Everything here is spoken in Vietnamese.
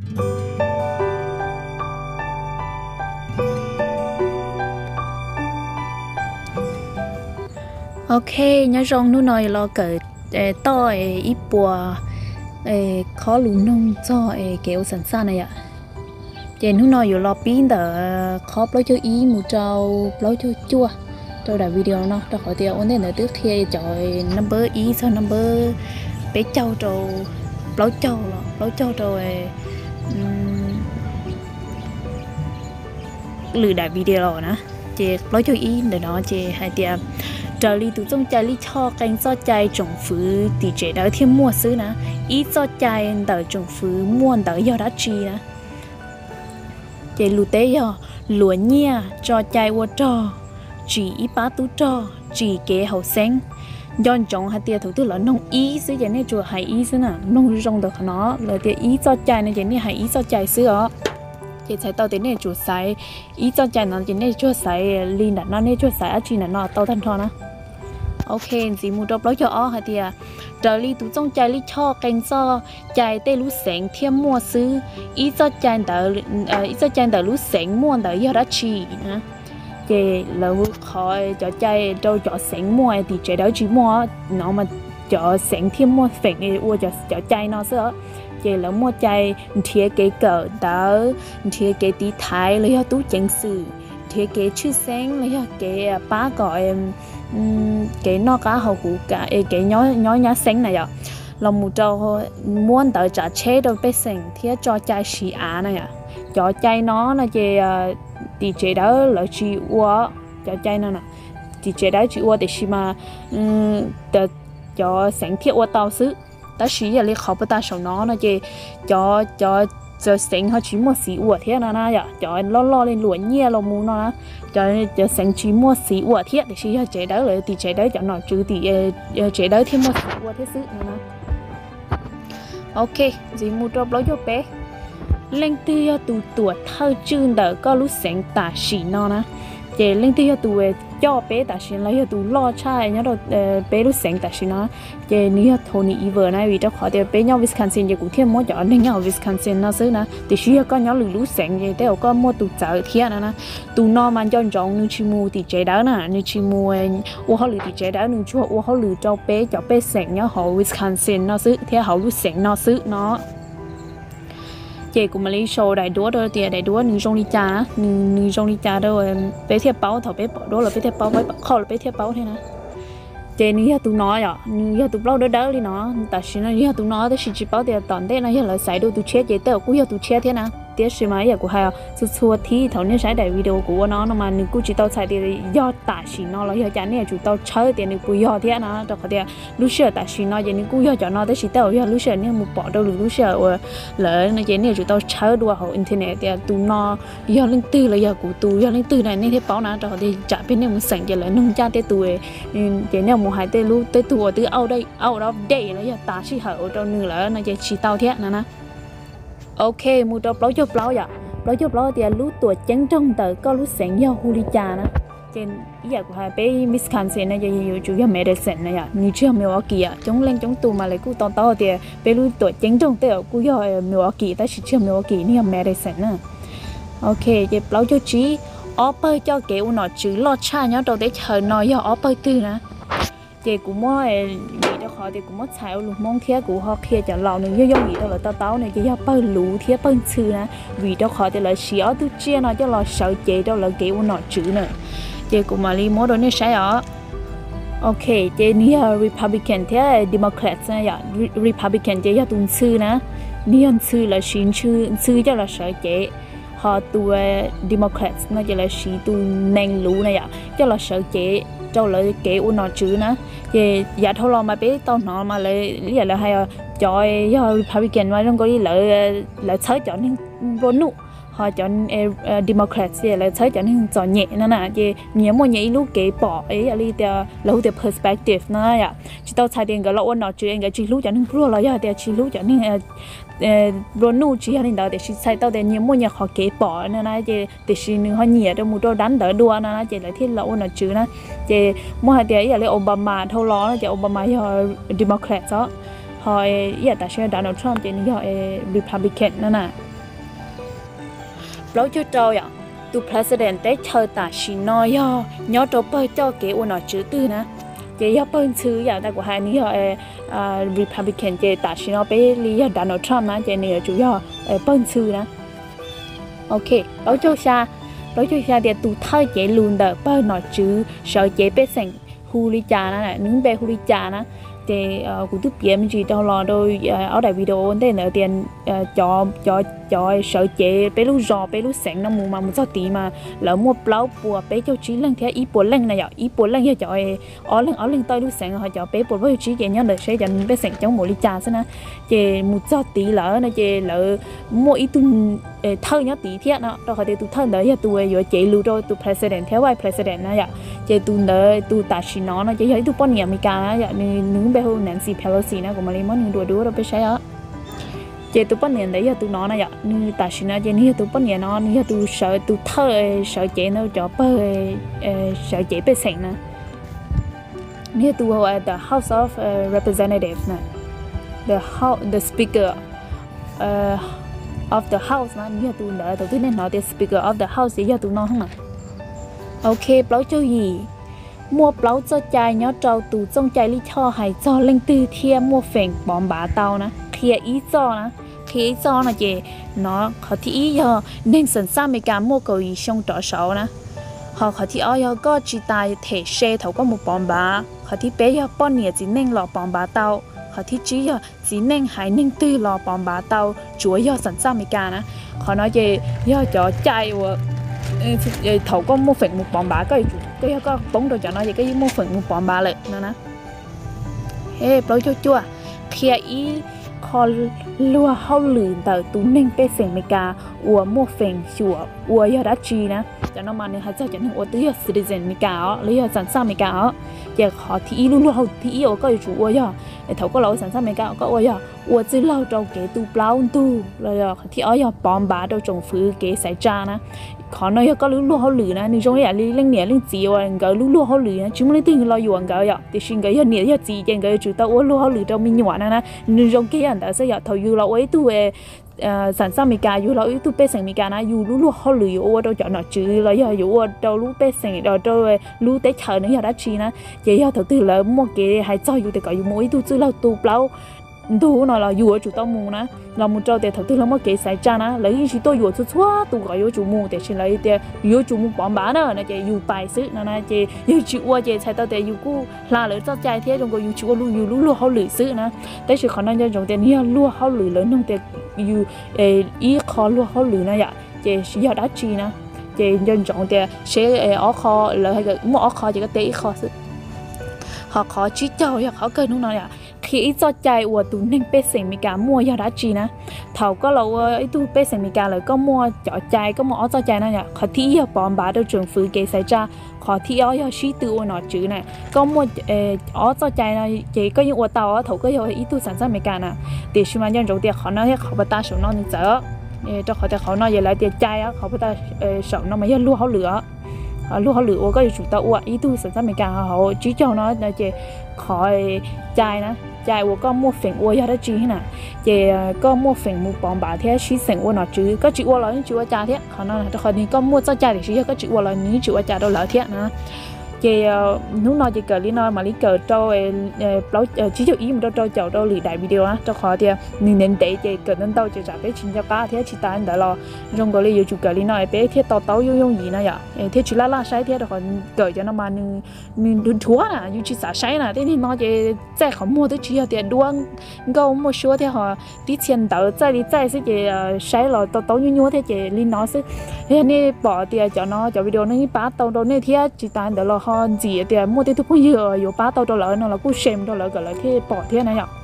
ok nhớ rong nu nói lo cỡ to ít bùa khó lù nông cho kiểu sẵn sàng này ạ chị nu nói lo pin đỡ khó lấy cho ý một trâu lấy cho chua tôi đã video nó tôi hỏi tiêu ổn định là trước khi chọi number ý sau number bé châu trâu lấy châu rồi lừa đại video nè chị lấy cho ý để nó chị hay tiệm trở đi tụ trong trái lý cho canh do trái trồng phứ thì chế đã thêm mua xứ nè ít do trái đỡ trồng phứ mua đỡ do đã chi nè chế lù tế do lúa nhia cho trái qua cho chỉ ít bá tú cho chỉ kế hậu sáng dọn trồng hai tia thủ tư là nông ý xứ vậy nên chùa hay ý xứ nè nông rong được nó là tia ý do trái này vậy nên hay ý do trái xứ đó chị thấy tao đến này chùa sải ý cho trái nó đến này chùa sải linh đặt nó này chùa sải ở trên nó tao thân thon á ok gì mua đọc nói cho ó hay tiệt trở đi tụ trong trái lý cho canh do trái tê lú sén thêm mua xứ ý cho trái đỡ lú sén mua đỡ do đã chỉ nè chị là khỏi cho trái đâu cho sén mua thì trái đó chỉ mua nó mà cho sén thêm mua phèn thì ua cho trái nó sữa chị là mua trái thiết kế cỡ đỡ thiết kế tí thái lấy cho tú chén sử thiết kế chữ sáng lấy cho cái bá gọi cái nó cá hậu củ cả cái nhói nhá sáng này ạ lòng một trâu muốn tới trả chế đâu bé sành thiết cho chai xì á này ạ cho chai nó là chị thì chế đó là chị ua cho chai nó nè thì chế đó chị ua để xí mà cho sáng thiết ua tàu xứ ta xí là lấy khó bắt ta sầu nó là chị cho sáng họ chỉ mua xí ua thế nào nè cho lo lên lúa nhia lo mù nó cho sáng chỉ mua xí ua thế để xí chế đó rồi thì chế đó cho nó chứ thì chế đó thêm mua xí ua thế xứ nè ok gì mua drop lấy cho bé lên tiêu tụ tuổi thơ chương đỡ có lúc sáng tả xí nó nè chị lên tiêu tụ cho bé tả xí lấy tụ lo chai nhớ rồi bé lúc sáng tả xí nó chị ní thôn ní vừa này vì cho khỏi thì bé nhau Wisconsin chị cũng thêm mua cho nên nhau Wisconsin nó xứ nè thì xí có nhau lúc sáng vậy thế có mua tụ chợ thiệt nè tụ nó mà cho rong như chi mua thì chế đó nè như chi mua ô họ lử thì chế đó như chúa ô họ lử cho bé sáng nhớ họ Wisconsin nó xứ thế họ lúc sáng nó xứ nó chị cũng lấy show đại đũa rồi thì đại đũa nương rong đi trà nương rong đi trà đâu bé thiệp báo thầu bé bỏ đũa là bé thiệp báo với kho là bé thiệp báo thế nè chị ní tụi nó à ní tụi bao đỡ đi nó tại sao ní tụi nó tới chỉ báo thì toàn thế này là xài đồ tụi chết chị tao cũng tụi chết thế nè tiếc xí máy giờ của hai xua thì thầu nên xài đại video của nó mà nương cũng chỉ tao xài thì do tại xí nó là do chán này chủ tao chơi thì nương cũng do thế nè tao có thể lúc xưa tại xí nó giờ nương cũng do cho nó tới xí tao giờ lúc xưa nương một bỏ đâu lúc xưa lỡ nó giờ nương chủ tao chơi đùa họ internet thì tụi nó do linh tư là giờ của tụi do linh tư này nên thế báo nó tao thì trả bên nương một sảnh giờ lại nông cha tới tụi giờ nương một hai tới lúc tới tụi từ out of day là giờ ta chỉ hở trong nương lỡ nó giờ chỉ tao thế nè ok mua cho blog cho blog thì lúc tuổi trắng trong tờ có lúc sáng nhau hulicha đó trên ý giờ của hai bé Wisconsin này giờ chủ yếu medicine này à như chưa Milwaukee à chống lên chống tù mà lại cứ to thì bé lúc tuổi trắng trong tờ cứ do Milwaukee ta chỉ chưa Milwaukee này là medicine nè ok thì blog cho trí offer cho kiểu nó chữ lo cha nhớ đầu để chờ nói do offer từ nè chị cũng mua để họ thì cũng mất xài luôn mong thiết của họ kia chẳng lò nữa do gì đâu là tao này chỉ do bao lũ thiết bao chữ nè vì đó họ thì là xíu tu chia nó cho là sợ chị đâu là kiểu nó chữ nữa chị cũng mà đi mua đồ này sai ở ok chị ní Republican thế Democrat này Republican chị do tuần sư nè ní sư là xin sư cho là sợ chị họ tu Democrat nó chỉ là sĩ tu nền lũ này ạ cho là sợ chị cho lại kể u nó chữ nữa thì giờ thôi lo mà bé tao nó mà lại lý là hay cho Republican mà không có đi lại thấy cho nên vô nụ họ chọn Democrat thì lại thấy cho nên chọn nhẹ nữa nè thì nhiều mọi nhẹ lúc kể bỏ ấy là đi theo lâu theo perspective nữa ạ chỉ tao thấy tiền cái lỗ nó chữ anh cái chỉ lúc cho nên pro là giờ thì chỉ lúc cho nên rồi nụ chỉ là đó để sai tao để nhiều mọi nhà họ kể bỏ nên là chỉ để xin họ nhẹ đâu một đôi đánh đỡ đua nên là chỉ là thiết lỗ nó chữ nè chỉ mỗi hai tiếng là Obama thâu ló nó chỉ Obama do Democrat đó họ giờ tại sao Donald Trump chỉ do Republican nữa nè lâu cho trâu à tu president để chờ ta xin nói yo nhớ trâu bơi cho cái u nói chữ tư nè cái yo bơi chữ ya ta của hai ní yo Republican cái ta xin nói bé li Donald Trump nè cái này chủ yo bơi chữ nè ok lâu cho xa để tu thay cái luôn đỡ bơi nói chữ sợ cái bé sành huli cha nè nướng bé huli cha nè thì cụ tiếp diễn gì đâu là đôi ở đại video thế nữa tiền cho sợ chế bé lúc giò bé lúc sáng nó mù mà một sao tí mà lỡ mua plau bùa bé cho trí lần thế ý bùa lần này ý bùa lần cho ở lần tới lúc sáng họ cho bé bùa với trí chế nhớ được sẽ dành bé sáng trong một ly trà xem nè chế một sao tí lỡ này chế lỡ mua ý tuần thơ nhớ tí thiết nó đâu có thể tu thơ đấy giờ tu vừa chế lưu rồi tu president theo vai president này chế tu nợ tu ta xin nó chế giờ tu bao nhiêu mấy cái này nướng bé hôm Nancy Pelosi nè của mà lấy món đùa đùa đâu bé sai á chế tu bao nhiêu đấy giờ tu nó này như ta xin nó chế như tu bao nhiêu nó như tu sợ tu thơ sợ chế nó cho bơ sợ chế bé sành nè như tu ở the House of Representatives nè the Speaker of the house mà như tu nợ đầu tiên nên nói the Speaker of the house thì giờ tu nó không à ok bảo cho gì mua bảo cho trai nhớ trâu tù trong trai lý cho hay cho lên tư thia mua phèn bom bả tàu nè khi ý cho là gì nó họ thì ý giờ nên sẵn sàng mấy cả mua cầu ý xong trọ sầu nè họ thì ở có chỉ tài thể xe thầu có một bom bả họ thì bé giờ bao nhiêu chỉ nên lọ bom bả tàu họ thì chỉ nên hãy nên tư lò bom bả tàu chúa giờ sẵn sàng mấy cả nè họ nói gì giờ cho trai thầu có một phần một bom bả cái có bóng đồ cho nó vậy cái một phần một bom bả lại nè hey bảo cho chua khi ý kho lúa hao lử tờ tú nên pe sền mấy cả một phần chùa giờ đã chi nè cho nó mà nên hay cho nên tứ citizen mấy cả lấy giờ sẵn sàng mấy cả giờ họ thì lúa hao thì ở cái chủ giờ thầu có lẩu sẵn sàng mấy cả có giờ chỉ lâu trong cái tu plau tu rồi thì ở giờ bom bả đâu trồng phứ cái xảy ra nè khó nói có lúa hao lử nè nhưng trong cái lên nè lên chiều cái lúa hao lử nè chúng lấy tiền lo yuan cái vậy thì xin cái nè giờ chỉ trên cái chủ tao lúa hao lử trong mình nhỏ nè nhưng trong cái anh ta sẽ giờ thầu yu lo ấy tu sản xuất mì cá yu lo ấy tu bê sành mì cá nè yu lúa hao lử yu đâu chọn nó chứ là giờ yu đâu lúa bê sành đâu lúa té chờ nữa giờ đã chi nè giờ giờ thầu tư là mua cái hay cho yu để cái yu mỗi tu chứ lâu tu plau tu nó là yu ở chủ tao mù nè là một trâu để thầu tư là mua cái xảy ra nè lấy chỉ tôi yu chút xóa tu cái yu chủ mù để xin lấy để yu chủ mù bám bá nữa nè chỉ yu bài sức nè chỉ yu chịu qua chỉ sai tao để yu cú là lấy cho trái thế trong cái yu chịu lúa hao lử sức nè đấy chỉ khả năng cho trong tiền nia lúa hao lử lớn trong tiền yu ý khó lúa hao lử nè vậy chỉ giờ đã chi nè chỉ nhân trọng tiền sẽ ở kho là hay cái mua ở kho chỉ có tế kho sức họ khó chỉ cho họ cơ nó nói à khi cho chạy của tụi nên bé sành mi cả mua giờ đã chi nè thầu có lâu ấy tụi bé sành mi cả rồi có mua chợ chạy có mua ở cho chạy nè nhở họ thi ở bom bả đâu trường phứ kế xảy ra họ thi ở giờ suy tư nó chữ này có mua ở cho chạy này chỉ có những ô tàu ở thầu có giờ ý tụi sản xuất mi cả nè để xem mà nhân đầu tiên họ nói họ bắt ta số nó như sợ cho họ nói về lại tiền chạy á họ bắt ta sợ nó mà lúa hao lửa lúa hao lửa có chủ tàu ý tụi sản xuất mi cả họ chỉ cho nó là chỉ khỏi chạy nè chạy có mua phèn giờ đã chi nè chỉ có mua phèn một bom bả thế chỉ phèn nó chứ có chịu là những chịu cha thế họ nói là họ đi có mua cho cha thì chỉ có chịu là những chịu cha đâu lỡ thế nè chỉ lúc nói chỉ cờ lý nói mà lý cờ trâu bảo chỉ cho ý một trâu chậu trâu lì đại video á cho họ thì mình nên để chỉ cờ nên tao chỉ trả bé chín cho cá thế chỉ ta anh đã lo trong cái lý chủ cờ lý nói bé thế tao tao用gì nè vậy thế chỉ là sai thế rồi cờ cho nó mà mình đun chúa nè như chỉ xả sai nè thế thì nó chỉ tại họ mua tới chỉ là tiền đuông câu mua số thế họ tí tiền tao tại sẽ chỉ sai rồi tao tao như thế chỉ lý nói sẽ thế này bỏ tiền cho nó cho video nó bá tao đâu này thế chỉ ta anh đã lo gì thì mua tới thuốc nhiều ba tàu đó là nó là cú xem đó là gọi là cái bỏ thế này nhở